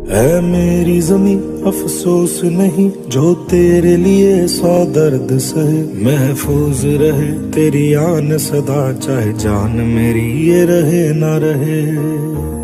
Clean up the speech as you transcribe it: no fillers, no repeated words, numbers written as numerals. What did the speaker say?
है मेरी जमी अफसोस नहीं, जो तेरे लिए 100 दर्द सहे। महफूज रहे तेरी आन सदा, चाहे जान मेरी ये रहे ना रहे।